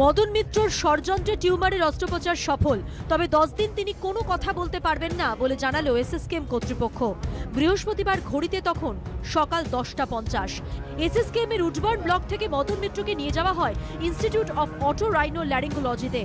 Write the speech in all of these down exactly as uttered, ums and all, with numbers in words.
মদন মিত্রর ষড়যন্ত্রে টিউমারের অস্ত্রোপচার সফল, তবে দশ দিন তিনি কোনো কথা বলতে পারবেন না বলে জানালো এসএসকেএম কর্তৃপক্ষ। বৃহস্পতিবার ঘড়িতে তখন সকাল দশটা পঞ্চাশ। এসএসকেএম এর উডবার্ন ব্লক থেকে মদন মিত্রকে নিয়ে যাওয়া হয় ইনস্টিটিউট অফ অটো রাইনো ল্যারিঙ্গোলজিতে।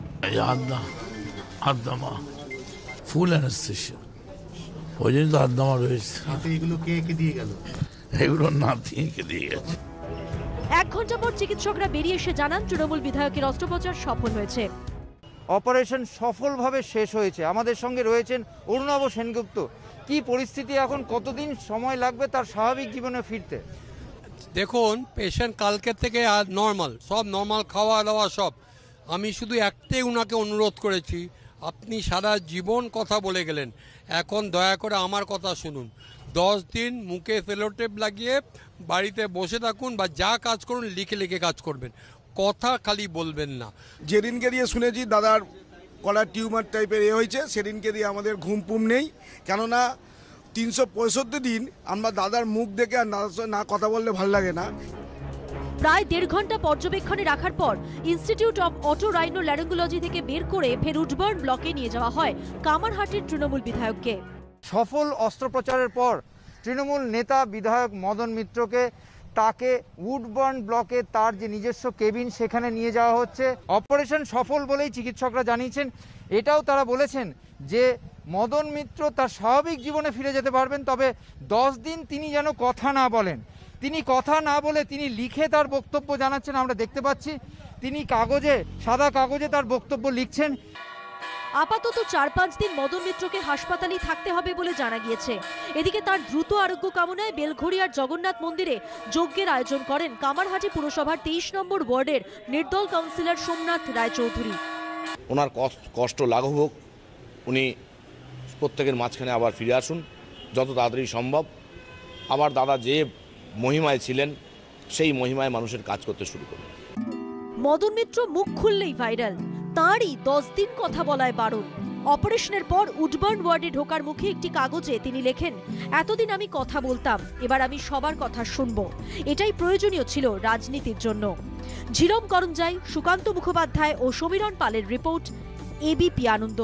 ফুল অ্যানেস্থেশিয়া, ওই জন্য তো হাতদামা রয়েছে। এগুলো কে কে দিয়ে গেল? এগুলো নাতি কে দিয়ে গেছে। এক ঘন্টা পর চিকিৎসকরা বেরিয়ে এসে জানান তৃণমূল বিধায়কের অস্ত্রোপচার সফল হয়েছে। অপারেশন সফলভাবে শেষ হয়েছে। আমাদের সঙ্গে রয়েছেন অরুণাভ সেনগুপ্ত। কি পরিস্থিতি এখন, কতদিন সময় লাগবে তার স্বাভাবিক জীবনে ফিরতে? দেখুন, পেশেন্ট কালকে থেকে আর নর্মাল, সব নর্মাল, খাওয়া দাওয়া সব। আমি শুধু একটাই উনাকে অনুরোধ করেছি, আপনি সারা জীবন কথা বলে গেলেন, এখন দয়া করে আমার কথা শুনুন। দশ দিন মুখে সেলোটেপ লাগিয়ে বাড়িতে বসে থাকুন বা যা কাজ করুন লিখে লিখে কাজ করবেন, কথা খালি বলবেন না। যেদিনকে দিয়ে শুনেছি দাদার কলার টিউমার টাইপের এ হয়েছে, সেদিনকে দিয়ে আমাদের ঘুম পুম নেই। কেননা তিনশো পঁয়ষট্টি দিন আমরা দাদার মুখ দেখে আর না কথা বললে ভাল লাগে না। প্রায় দেড় ঘন্টা পর্যবেক্ষণে রাখার পর institute of oto rhino laryngology থেকে বের করে ফের উডবার্ন ব্লকে নিয়ে যাওয়া হয় কামারহাটির তৃণমূল বিধায়ককে। সফল অস্ত্রোপচারের পর তৃণমূল নেতা বিধায়ক মদন মিত্রকে তাকে উডবার্ন ব্লকে তার যে নিজস্ব কেবিন সেখানে নিয়ে যাওয়া হচ্ছে। অপারেশন সফল বলেই চিকিৎসকরা জানিয়েছেন। এটাও তারা বলেছেন যে মদন মিত্র তার স্বাভাবিক জীবনে ফিরে যেতে পারবেন, তবে দশ দিন তিনি যেন কথা না বলেন। তিনি কথা না বলে তিনি লিখে তার বক্তব্য জানাচ্ছেন। আমরা দেখতে পাচ্ছি তিনি কাগজে, সাদা কাগজে তার বক্তব্য লিখছেন। আপাতত চার পাঁচ দিন মদন মিত্রকে হাসপাতালেই থাকতে হবে বলে জানা গিয়েছে। এদিকে তার দ্রুত আরোগ্য কামনায় বেলঘড়িয়ার জগন্নাথ মন্দিরে যজ্ঞের আয়োজন করেন কামারহাটি পুরসভার তেইশ নম্বর ওয়ার্ডের নির্দল কাউন্সিলর সোমনাথ রায়চৌধুরী। ওনার কষ্ট লাঘব হোক, উনি প্রত্যেকের মাঝখানে আবার ফিরে আসুন যত তাড়াতাড়ি সম্ভব। আবার দাদা যে মহিমায় ছিলেন সেই মহিমায় মানুষের কাজ করতে শুরু করুন। মদন মিত্র মুখ খুললেই ভাইরাল, তাঁরই দশ দিন কথা বলায় বারণ। অপারেশনের পর উডবার্ন ওয়ার্ডে ঢোকার মুখে একটি কাগজে তিনি লেখেন, এতদিন আমি কথা বলতাম, এবার আমি সবার কথা শুনব। এটাই প্রয়োজনীয় ছিল রাজনীতির জন্য। ঝিরম করঞ্জাই, সুকান্ত মুখোপাধ্যায় ও সমীরণ পালের রিপোর্ট, এবিপি আনন্দ।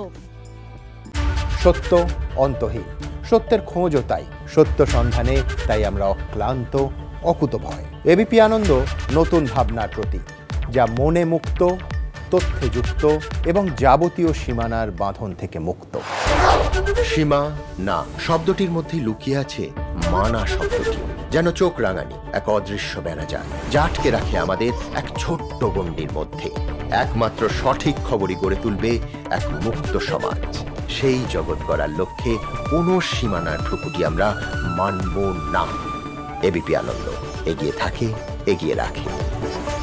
সত্য অন্তহীন, সত্যের খোঁজও তাই, সত্য সন্ধানে তাই আমরা অক্লান্ত, অকুতভয়। এবিপি আনন্দ নতুন ভাবনার প্রতীক, যা মনে মুক্ত, তথ্যে যুক্ত এবং যাবতীয় সীমানার বাঁধন থেকে মুক্ত। সীমা না শব্দটির মধ্যে লুকিয়ে আছে মানা শব্দটি, যেন চোখ রাঙানি এক অদৃশ্য বেড়াজাল, যা আটকে রাখে আমাদের এক ছোট্ট গণ্ডির মধ্যে। একমাত্র সঠিক খবরই গড়ে তুলবে এক মুক্ত সমাজ। সেই জগৎ গড়ার লক্ষ্যে কোনো সীমানার ঠুকুটি আমরা মানব না। এবিপি আনন্দ এগিয়ে থাকে, এগিয়ে রাখে।